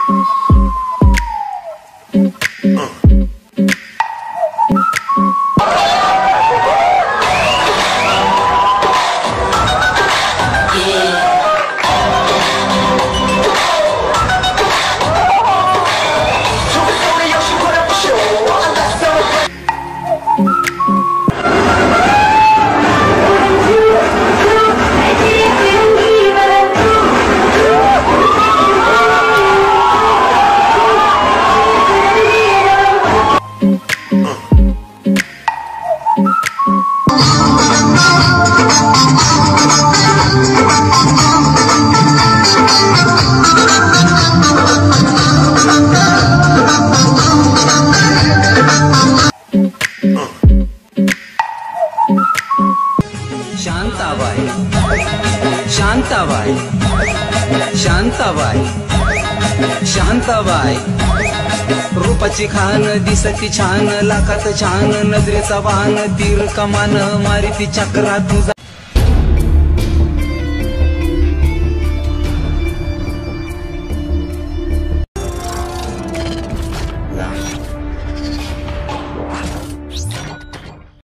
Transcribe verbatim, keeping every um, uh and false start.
शांताबाई शांताबाई शांताबाई शांताबाई रूपाची खान दिसती छान लाखात छान नजरेचा वाहन तीर कमान मारी ती चक्रा तुझा